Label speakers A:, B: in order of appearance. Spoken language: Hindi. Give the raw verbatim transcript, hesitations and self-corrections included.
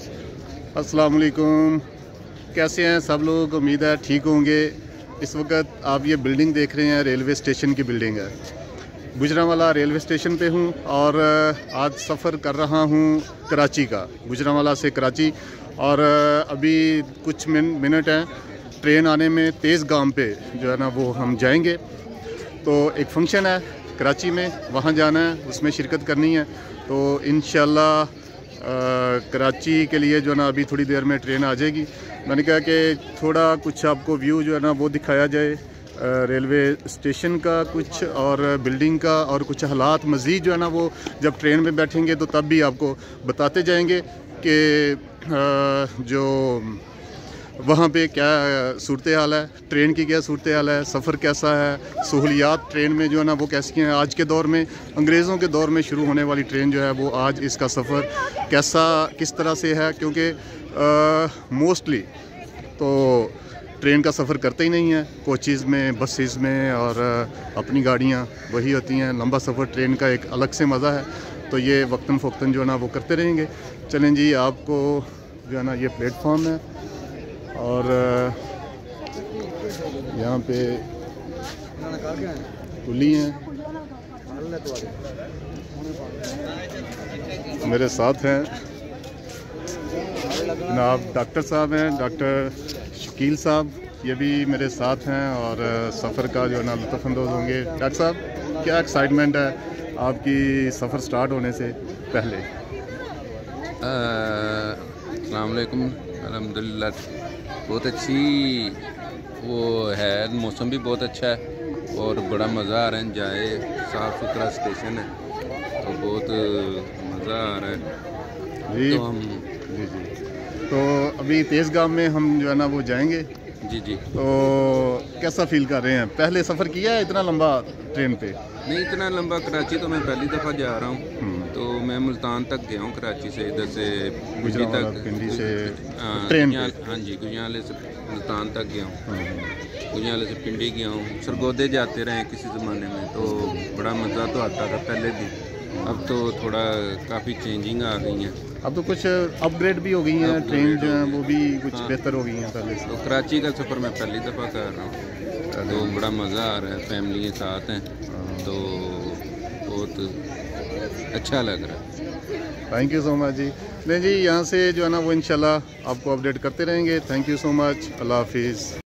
A: अस्सलाम वालेकुम। कैसे हैं सब लोग? उम्मीद है ठीक होंगे। इस वक्त आप ये बिल्डिंग देख रहे हैं, रेलवे स्टेशन की बिल्डिंग है। गुजरांवाला रेलवे स्टेशन पे हूँ और आज सफ़र कर रहा हूँ कराची का, गुजरांवाला से कराची। और अभी कुछ मिन, मिनट हैं ट्रेन आने में। तेज़ गाम पे जो है ना वो हम जाएंगे। तो एक फ़ंक्शन है कराची में, वहाँ जाना है, उसमें शिरकत करनी है। तो इंशाल्लाह कराची के लिए जो है ना अभी थोड़ी देर में ट्रेन आ जाएगी। मैंने कहा कि थोड़ा कुछ आपको व्यू जो है ना वो दिखाया जाए रेलवे स्टेशन का कुछ, और बिल्डिंग का, और कुछ हालात मज़ीद जो है ना वो जब ट्रेन में बैठेंगे तो तब भी आपको बताते जाएंगे कि जो वहाँ पे क्या सूरत हाल है, ट्रेन की क्या सूरत हाल है, सफ़र कैसा है, सहूलियात ट्रेन में जो है ना वो कैसी हैं। आज के दौर में, अंग्रेज़ों के दौर में शुरू होने वाली ट्रेन जो है वो आज इसका सफ़र कैसा किस तरह से है, क्योंकि मोस्टली तो ट्रेन का सफ़र करते ही नहीं है। कोचेज़ में, बसेस में, और अपनी गाड़ियाँ वही होती हैं। लंबा सफ़र ट्रेन का एक अलग से मज़ा है। तो ये वक्तन फ़ोक्तन जो है ना वो करते रहेंगे। चलें जी, आपको जो है ना ये प्लेटफॉर्म है और यहाँ पे पुली हैं, मेरे साथ हैं जनाब डॉक्टर साहब हैं, डॉक्टर शकील साहब, ये भी मेरे साथ हैं और सफ़र का जो है ना लुत्फ़अंदोज़ होंगे। डॉक्टर साहब, क्या एक्साइटमेंट है आपकी सफ़र स्टार्ट होने से पहले?
B: अस्सलाम वालेकुम। अल्हम्दुलिल्लाह बहुत अच्छी वो है, मौसम भी बहुत अच्छा है और बड़ा मज़ा आ रहा है। जाए, साफ़ सुथरा स्टेशन है तो बहुत मज़ा आ रहा है
A: जी।
B: तो हम
A: जी जी तो अभी तेज़ गाम में हम जो है ना वो जाएंगे।
B: जी जी
A: तो कैसा फील कर रहे हैं? पहले सफ़र किया है इतना लंबा ट्रेन पे?
B: नहीं, इतना लंबा कराची तो मैं पहली दफ़ा जा रहा हूँ। तो मैं मुल्तान तक गया हूँ, कराची से इधर से पिंडी तक,
A: पिंडी से
B: हाँ,
A: ट्रेन
B: गुजराल, हाँ जी, गुजराले से मुल्तान तक गया हूँ, गुजराले से पिंडी गया हूँ। सरगोदे जाते रहे किसी ज़माने में तो बड़ा मज़ा तो आता था पहले भी। अब तो थोड़ा काफ़ी चेंजिंग आ गई हैं।
A: अब तो कुछ अपग्रेड भी हो गई हैं ट्रेन जो हैं, वो भी कुछ हाँ। बेहतर हो गई हैं पहले से।
B: तो कराची का सफ़र मैं पहली दफ़ा कर रहा हूँ तो बड़ा मज़ा आ रहा है, फैमिली के साथ हैं तो बहुत अच्छा लग रहा है।
A: थैंक यू सो मच जी। नहीं जी, यहाँ से जो है ना वो इंशाल्लाह आपको अपडेट करते रहेंगे। Thank you so much. अल्लाह हाफिज़।